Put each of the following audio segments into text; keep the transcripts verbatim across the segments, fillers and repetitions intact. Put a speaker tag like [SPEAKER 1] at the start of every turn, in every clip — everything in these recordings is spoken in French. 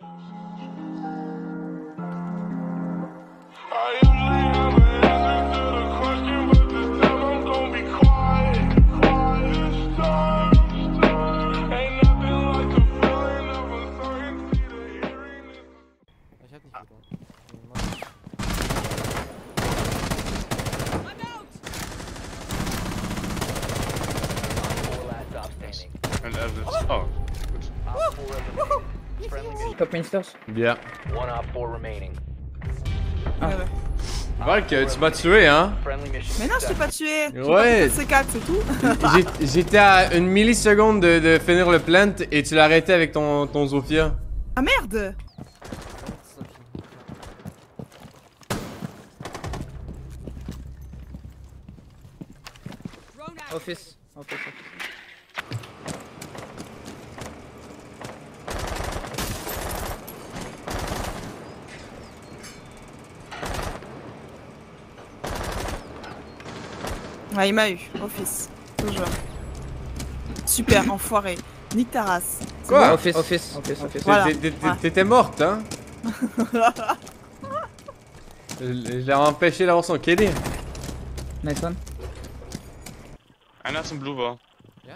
[SPEAKER 1] Oh.
[SPEAKER 2] Top Minsters.
[SPEAKER 1] Bien.
[SPEAKER 2] Ah.
[SPEAKER 3] Ouais, ouais.
[SPEAKER 1] Valk, tu m'as tué, hein?
[SPEAKER 3] Mais non, je t'ai pas tué.
[SPEAKER 1] Ouais.
[SPEAKER 3] C'est quatre, c'est tout.
[SPEAKER 1] J'ai- J'étais à une milliseconde de, de finir le plant et tu l'as arrêté avec ton, ton Zofia.
[SPEAKER 3] Ah merde.
[SPEAKER 2] Office. Office, office.
[SPEAKER 3] Ouais, il m'a eu. Office. Toujours. Super, enfoiré. Nique ta race. C'est
[SPEAKER 1] Quoi?
[SPEAKER 3] bon.
[SPEAKER 2] Office, office, office, office.
[SPEAKER 3] Voilà.
[SPEAKER 1] T'é- t'é-
[SPEAKER 3] Ouais.
[SPEAKER 1] T'étais morte, hein? Je je l'ai empêché d'avoir son K D.
[SPEAKER 2] Nice one.
[SPEAKER 4] Einer ist im Blue Bar.
[SPEAKER 5] Ja?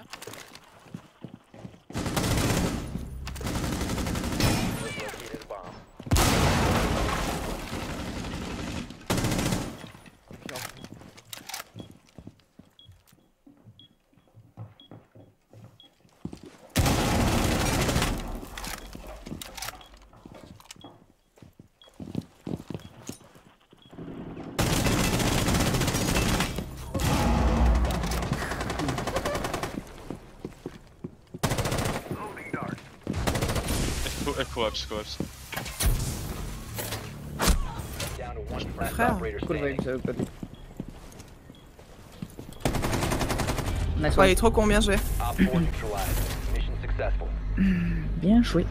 [SPEAKER 4] Ich collapse, collapse.
[SPEAKER 3] Frère.
[SPEAKER 2] Cool vibes, euh, buddy. Nice
[SPEAKER 3] Ouais, il
[SPEAKER 2] one.
[SPEAKER 3] est trop con, bien joué.
[SPEAKER 2] Bien joué.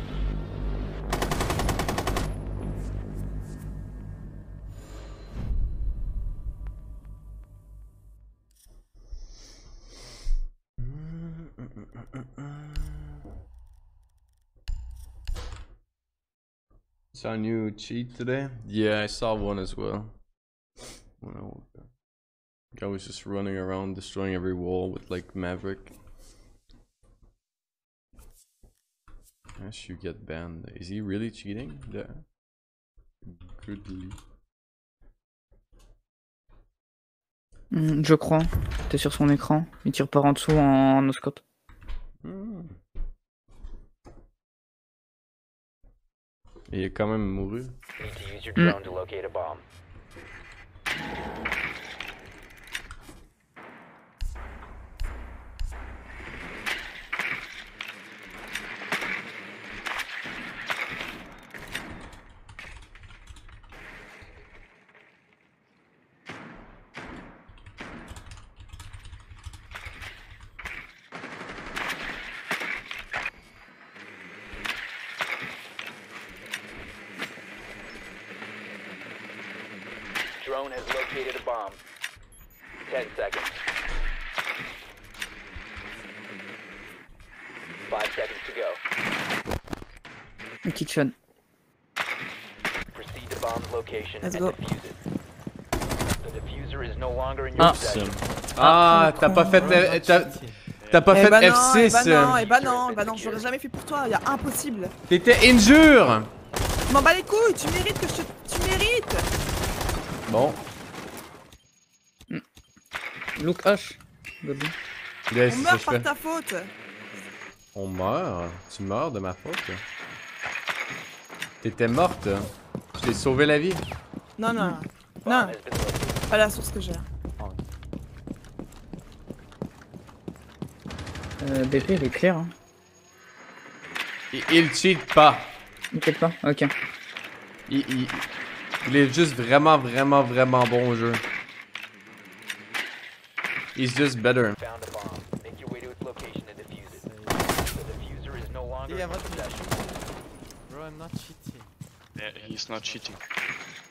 [SPEAKER 1] Saw a new cheat today? Yeah, I saw one as well. When I woke up. Guy was just running around destroying every wall with like Maverick. As you get banned. Is he really cheating? Yeah. Goodly.
[SPEAKER 2] Hmm, je crois. T'es sur son écran. Il tire par en dessous en no-scope.
[SPEAKER 1] Hmm. Et il est quand même mouru.
[SPEAKER 2] Mm.
[SPEAKER 6] Drone has located a bomb. Ten seconds. Five seconds to go.
[SPEAKER 2] Kitchen.
[SPEAKER 6] Proceed to bomb's location
[SPEAKER 3] Let's
[SPEAKER 6] and
[SPEAKER 3] go.
[SPEAKER 6] defuse it. The diffuser is no longer in your
[SPEAKER 2] Ah.
[SPEAKER 6] possession.
[SPEAKER 1] Ah, t'as pas fait. euh, T'as t'as pas
[SPEAKER 3] Eh
[SPEAKER 1] fait
[SPEAKER 3] bah non,
[SPEAKER 1] F
[SPEAKER 3] eh
[SPEAKER 1] six.
[SPEAKER 3] bah non, eh bah non, eh bah non, j'aurais jamais fait pour toi, y'a impossible.
[SPEAKER 1] T'étais injure.
[SPEAKER 3] Je m'en bats les couilles, tu mérites que je te... Tu mérites.
[SPEAKER 1] Bon.
[SPEAKER 2] Look H. Gobi.
[SPEAKER 1] Yes,
[SPEAKER 3] On
[SPEAKER 1] c'est
[SPEAKER 3] meurt
[SPEAKER 1] ça
[SPEAKER 3] par
[SPEAKER 1] que je fais.
[SPEAKER 3] ta faute.
[SPEAKER 1] On meurt. Tu meurs de ma faute. T'étais morte. Je t'ai sauvé la vie.
[SPEAKER 3] Non, non, non.
[SPEAKER 6] Bomb
[SPEAKER 3] Non,
[SPEAKER 6] has been located.
[SPEAKER 3] pas la source que j'ai.
[SPEAKER 2] Euh, B P il est clair. Hein.
[SPEAKER 1] Il, il cheat pas.
[SPEAKER 2] T'inquiète pas. Ok.
[SPEAKER 1] Il, il, il est juste vraiment, vraiment, vraiment bon au jeu. He's just better.
[SPEAKER 6] Found a bomb. Make your way to its location and defuse it. The diffuser is no longer
[SPEAKER 5] Yeah,
[SPEAKER 6] in your
[SPEAKER 5] what-
[SPEAKER 6] possession.
[SPEAKER 5] Bro, I'm not cheating.
[SPEAKER 4] Yeah, he's not cheating.